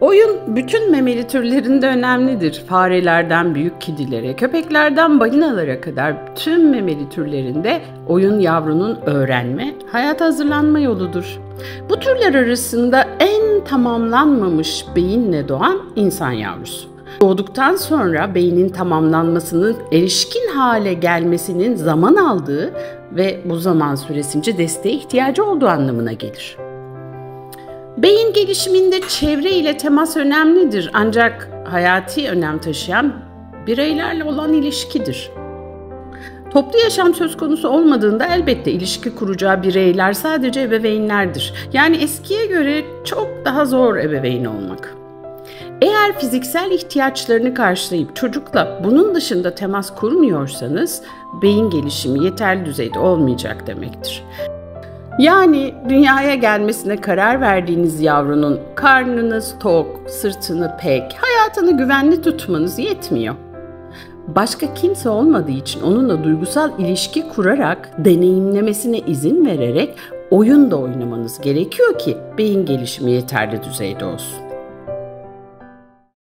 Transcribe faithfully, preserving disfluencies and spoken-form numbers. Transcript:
Oyun bütün memeli türlerinde önemlidir. Farelerden büyük kedilere, köpeklerden balinalara kadar tüm memeli türlerinde oyun yavrunun öğrenme, hayata hazırlanma yoludur. Bu türler arasında en tamamlanmamış beyinle doğan insan yavrusu. Doğduktan sonra beynin tamamlanmasının, erişkin hale gelmesinin zaman aldığı ve bu zaman süresince desteğe ihtiyacı olduğu anlamına gelir. Beyin gelişiminde çevre ile temas önemlidir, ancak hayati önem taşıyan bireylerle olan ilişkidir. Toplu yaşam söz konusu olmadığında elbette ilişki kuracağı bireyler sadece ebeveynlerdir. Yani eskiye göre çok daha zor ebeveyn olmak. Eğer fiziksel ihtiyaçlarını karşılayıp çocukla bunun dışında temas kurmuyorsanız beyin gelişimi yeterli düzeyde olmayacak demektir. Yani dünyaya gelmesine karar verdiğiniz yavrunun karnınız tok, sırtını pek, hayatını güvenli tutmanız yetmiyor. Başka kimse olmadığı için onunla duygusal ilişki kurarak, deneyimlemesine izin vererek oyun da oynamanız gerekiyor ki beyin gelişimi yeterli düzeyde olsun.